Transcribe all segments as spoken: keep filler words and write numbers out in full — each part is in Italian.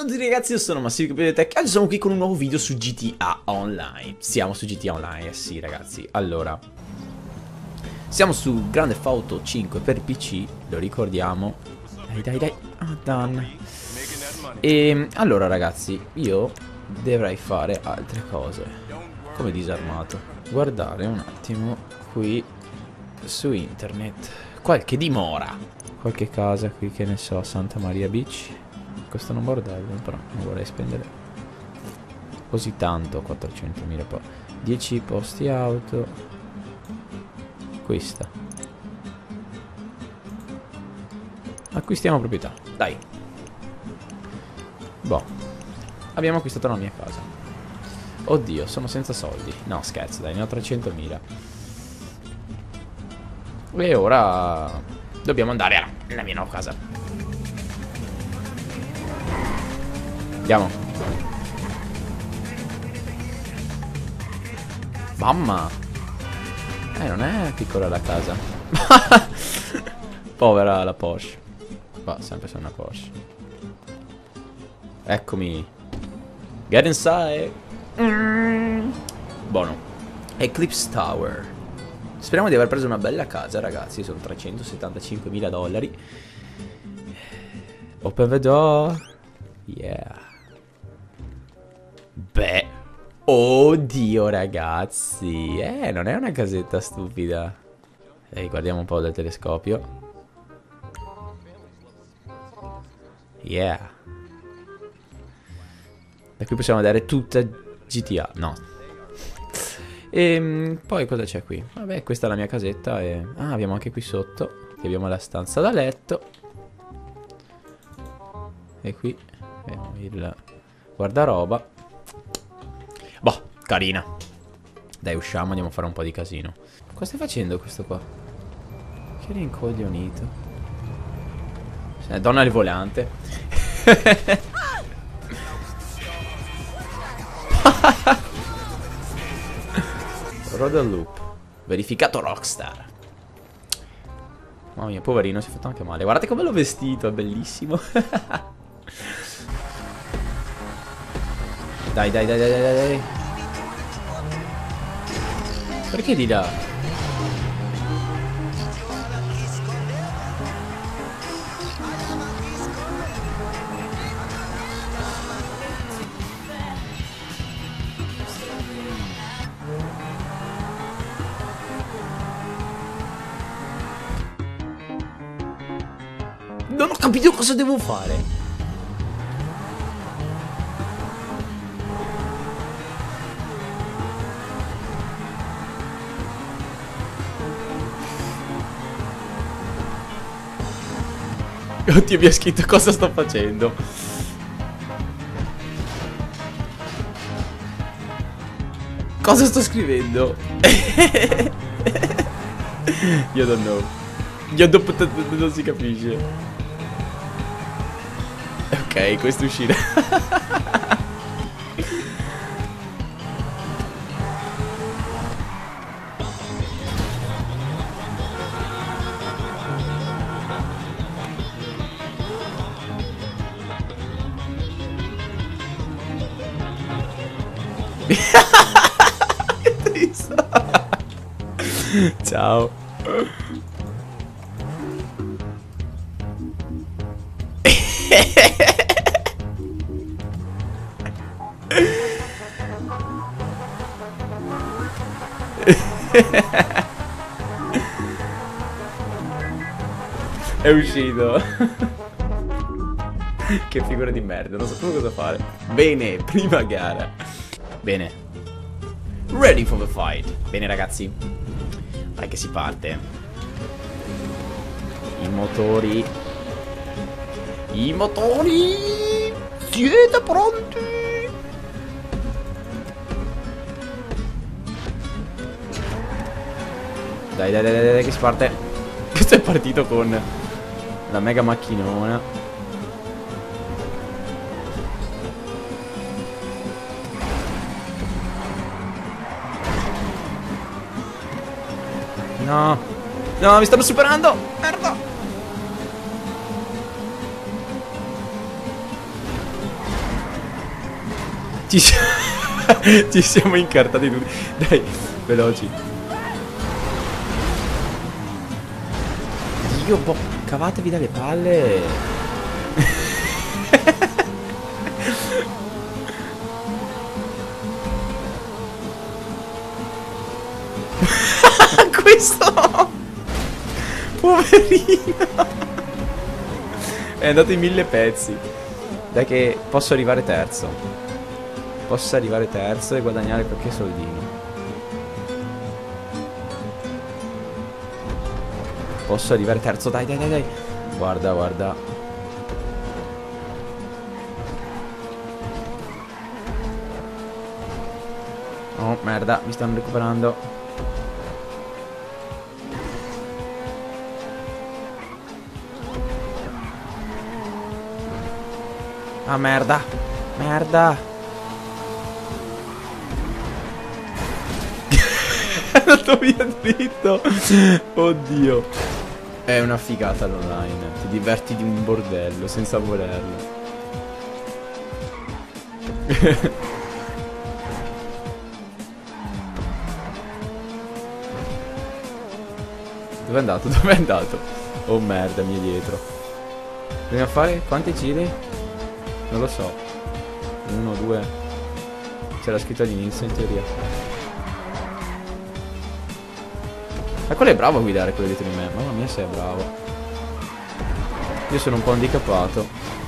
Ciao a tutti ragazzi, io sono Massimo Tech e oggi siamo qui con un nuovo video su G T A Online. Siamo su G T A Online, eh sì ragazzi. Allora, siamo su Grand Theft Auto cinque per P C, lo ricordiamo. Dai dai dai, ah, done. E allora ragazzi, io dovrei fare altre cose. Come disarmato. Guardare un attimo qui su internet. Qualche dimora. Qualche casa qui, che ne so, Santa Maria Beach. Costano un bordello, però non vorrei spendere così tanto. Quattrocentomila po'. dieci posti auto. Questa. Acquistiamo proprietà. Dai. Boh. Abbiamo acquistato la mia casa. Oddio, sono senza soldi. No, scherzo, dai, ne ho trecentomila. E ora dobbiamo andare alla mia nuova casa. Andiamo. Mamma. Eh, non è piccola la casa. Povera la Porsche. Va, sempre su una Porsche. Eccomi. Get inside. Mm. Buono. Eclipse Tower. Speriamo di aver preso una bella casa, ragazzi. Sono trecentosettantacinquemila dollari. Open the door. Yeah. Beh. Oddio, ragazzi. Eh, non è una casetta stupida. Ehi, guardiamo un po' dal telescopio. Yeah. Da qui possiamo vedere tutta G T A. No. E poi cosa c'è qui? Vabbè, questa è la mia casetta e... Ah, abbiamo anche qui sotto, che abbiamo la stanza da letto. E qui abbiamo il guardaroba. Boh, carina. Dai, usciamo, andiamo a fare un po' di casino. Cosa stai facendo questo qua? Che rincoglionito. C'è donna al volante. Road loop. Verificato Rockstar. Mamma mia, poverino, si è fatto anche male. Guardate come l'ho vestito, è bellissimo. Dai, dai, dai, dai, dai, dai. Perché di là? Non ho capito cosa devo fare. Oddio, mi ha scritto cosa sto facendo. Cosa sto scrivendo? Io don't know. Io dopo non si capisce. Ok, questo uscirà. Che triste. Ciao. È uscito. Che figura di merda, non sapevo cosa fare. Bene, prima gara. Bene. Ready for the fight. Bene ragazzi. Dai che si parte. I motori. I motori. Siete pronti? Dai dai dai dai, dai che si parte. Questo è partito con la mega macchinona. No. No, mi stanno superando. Merda. Ci, si ci siamo incartati tutti. Dai, veloci. Dio, boh, cavatevi dalle palle. Questo poverino è andato in mille pezzi. Dai che posso arrivare terzo. Posso arrivare terzo e guadagnare qualche soldino. Posso arrivare terzo. Dai dai dai dai. Guarda guarda. Oh merda, mi stanno recuperando. Ah merda. Merda. È andato via dritto. Oddio. È una figata l'online. Ti diverti di un bordello senza volerlo. Dove è andato? Dove è andato? Oh merda, mi è dietro. Dobbiamo fare quanti giri? Non lo so. Uno, due. C'era scritto all'inizio in teoria. Ma quello è bravo a guidare, quello dietro di me. Mamma mia se è bravo. Io sono un po' handicappato.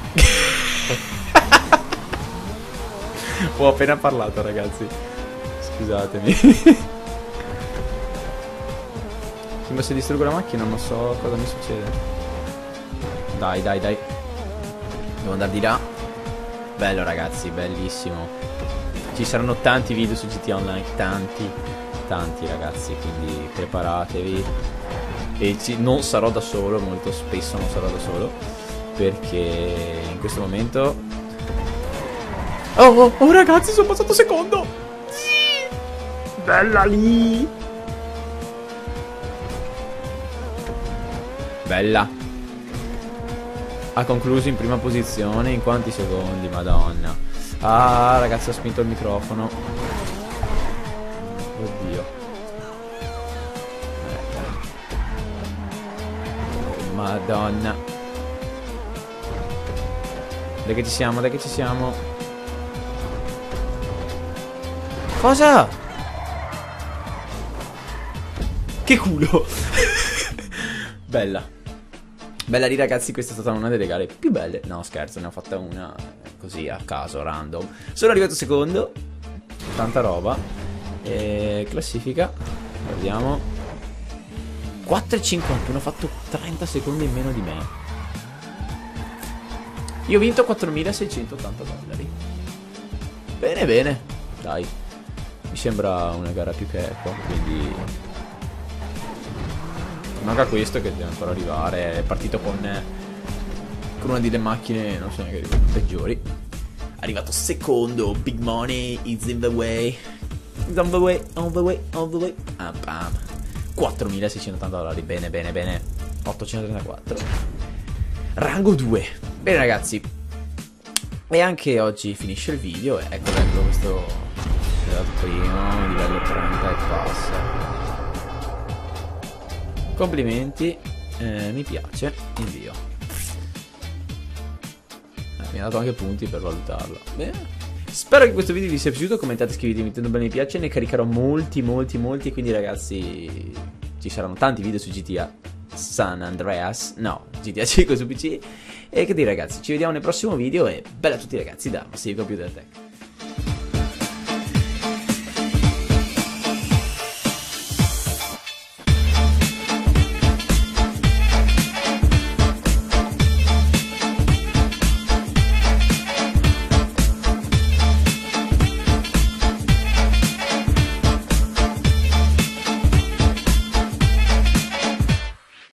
Ho appena parlato ragazzi. Scusatemi. Ma se distruggo la macchina non so cosa mi succede. Dai dai dai. Devo andare di là. Bello ragazzi, bellissimo. Ci saranno tanti video su G T A Online. Tanti, tanti ragazzi. Quindi preparatevi. E ci, non sarò da solo. Molto spesso non sarò da solo. Perché in questo momento Oh, oh, oh ragazzi, sono passato secondo. Sì. Bella lì. Bella. Ha concluso in prima posizione. In quanti secondi? Madonna. Ah ragazzi, ho spinto il microfono. Oddio. Madonna. Dai che ci siamo, dai che ci siamo. Cosa? Che culo. Bella. Bella lì ragazzi, questa è stata una delle gare più belle. No scherzo, ne ho fatta una così a caso, random. Sono arrivato secondo. Tanta roba. E classifica. Guardiamo. quattro e cinquantuno, ho fatto trenta secondi in meno di me. Io ho vinto quattromilaseicentottanta dollari. Bene bene. Dai. Mi sembra una gara più che equa, quindi manca questo che deve ancora arrivare. È partito con Con una delle macchine, non so neanche che peggiori. Arrivato secondo. Big money is in the way. Is on the way, on the way, on the way. Ah, bam. quattromilaseicentottanta dollari. Bene bene bene. ottocentotrentaquattro. Rango due. Bene ragazzi. E anche oggi finisce il video. Ecco, ecco questo è il primo livello trenta e passa. Complimenti, eh, mi piace, invio. Eh, mi ha dato anche punti per valutarlo. Bene. Spero che questo video vi sia piaciuto. Commentate, iscrivetevi, mettendo un bel mi piace. Ne caricherò molti, molti, molti. Quindi ragazzi, ci saranno tanti video su G T A San Andreas. No, G T A cinque su P C. E che dire ragazzi, ci vediamo nel prossimo video. E bella a tutti ragazzi da Massive Computer Tech.